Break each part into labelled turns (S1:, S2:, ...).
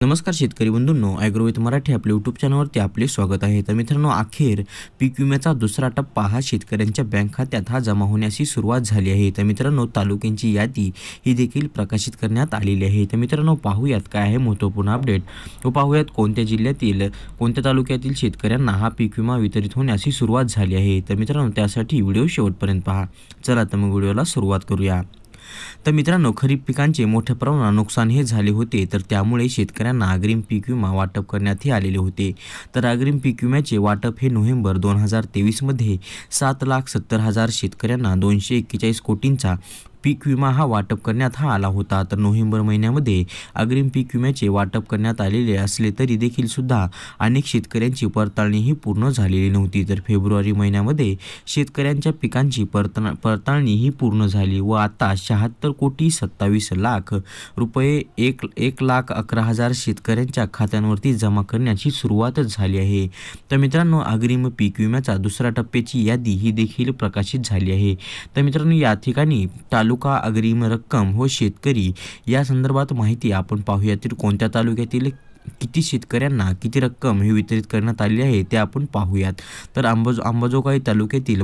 S1: नमस्कार शेतकरी बंधूंनो, agro with Marathi आपल्या यूट्यूब चॅनलवरती आपले स्वागत आहे। तर मित्रांनो, अखेर पीक विम्याचा दुसरा टप्पा हा शेतकऱ्यांच्या बँक खात्यात जमा होण्याची सुरुवात झाली आहे। तर मित्रांनो, तालुक्यांची यादी ही देखील प्रकाशित करण्यात आलेली आहे। तर मित्रांनो, पाहूयात काय आहे महत्त्वपूर्ण अपडेट व पाहूयात कोणत्या जिल्ह्यातील कोणत्या तालुक्यातील शेतकऱ्यांना हा पीक विमा वितरित होण्याची सुरुवात झाली आहे। तर मित्रांनो, त्यासाठी व्हिडिओ शेवटपर्यंत पहा। चला तर मग व्हिडिओला सुरुवात करूया। तर मित्रांनो, खरीप पिकांचे मोठ्या प्रमाणात नुकसान हे झाले होते, तर त्यामुळे शेतकऱ्यांना अग्रिम पीक विमा वाटप करण्यात आलेले होते। तर अग्रिम पीक विम्याचे वाटप हे नोव्हेंबर 2023 मध्ये 7,70,000 शेतकऱ्यांना 241 कोटींचा पीक विमा वाटप करण्यात आला होता। तर नोव्हेंबर महिन्यामध्ये अग्रिम पीक विम्याचे वाटप करण्यात आलेले असले तरी देखील सुद्धा अनेक शेतकऱ्यांची पडताळणी ही पूर्ण झालेली नव्हती। तर फेब्रुवारी महिन्यामध्ये शेतकऱ्यांच्या पिकांची पडताळणी ही पूर्ण झाली व आता 76,27,00,000 रुपये 1,11,000 शेतकऱ्यांच्या खात्यांवरती जमा करण्याची सुरुवात झाली आहे। तर मित्रांनो, अग्रिम पीक विम्याचा दुसऱ्या टप्प्याची यादी ही देखील प्रकाशित झाली आहे। तर मित्रांनो, या ठिकाणी तालुका अग्रिम रक्कम व शेतकरी या संदर्भात माहिती आपण पाहूयात। कोणत्या तालुक्यातील किती शेतकऱ्यांना किती रक्कम ही वितरित करण्यात आली आहे ते आपण पाहूयात। तर अंबाजोगाई तालुक्यातील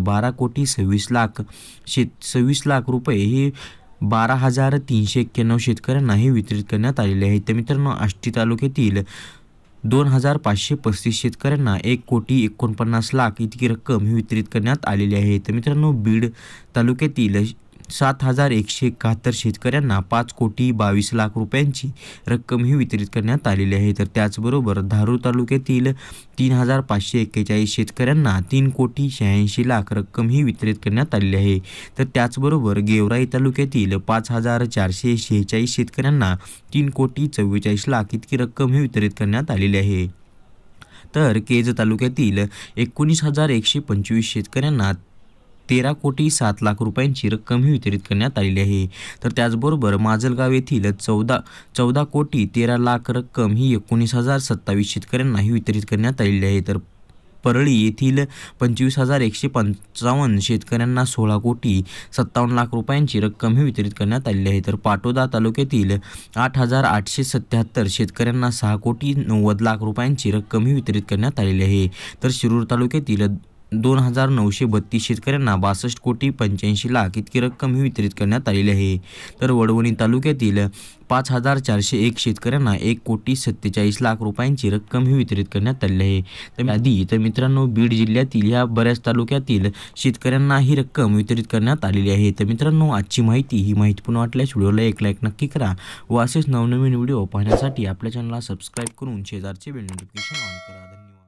S1: 12,26,00,000 रुपये हे 12,391 शेतकऱ्यांना हे वितरित करण्यात आलेले आहे। तर मित्रांनो, आष्टी तालुक्यातील 2,535 शेतकऱ्यांना 1,49,00,000 इतकी रक्कम ही वितरित करण्यात आलेली आहे। तर मित्रांनो, बीड तालुक्यातील 7,171 शेतकऱ्यांना 5,22,00,000 रुपयांची रक्कम ही वितरित करण्यात आलेली आहे। तर त्याचबरोबर धारूर तालुक्यातील 3,541 शेतकऱ्यांना 3,86,00,000 रक्कम ही वितरित करण्यात आलेली आहे। तर त्याचबरोबर गेवराई तालुक्यातील 5,446 शेतकऱ्यांना 3,44,00,000 इतकी रक्कम ही वितरित करण्यात आलेली आहे। तर केज तालुक्यातील 19,125 शेतकऱ्यांना 13,07,00,000 रुपयांची रक्कम ही वितरित करण्यात आलेली आहे। तर त्याचबरोबर माजलगाव येथील 14,13,00,000 रक्कम ही 19,027 शेतकऱ्यांना ही वितरित करण्यात आलेली आहे। तर परळी येथील 25,155 शेतकऱ्यांना 16,57,00,000 रुपयांची रक्कम ही वितरित करण्यात आलेली आहे। तर पाटोदा तालुक्यातील 8,877 शेतकऱ्यांना 6,90,00,000 रुपयांची रक्कम ही वितरित करण्यात आलेली आहे। तर शिरूर तालुक्यातील 2,932 शेतकऱ्यांना 62,85,00,000 इतकी रक्कम ही वितरित करण्यात आलेली आहे। तर वडवणी तालुक्यातील 5,401 शेतकऱ्यांना 1,47,00,000 रुपयांची रक्कम ही वितरित करण्यात आलेली आहे। तर मित्रांनो, बीड जिल्ह्यातील ह्या बऱ्याच तालुक्यातील शेतकऱ्यांना ही रक्कम वितरित करण्यात आलेली आहे। तर मित्रांनो, आजची माहिती माहितीपूर्ण वाटल्यास व्हिडिओला एक लाईक नक्की करा व असेच नवनवीन व्हिडिओ पाहण्यासाठी आपल्या चॅनलला सबस्क्राईब करून शेजारचे बेल नोटिफिकेशन ऑन करा। धन्यवाद।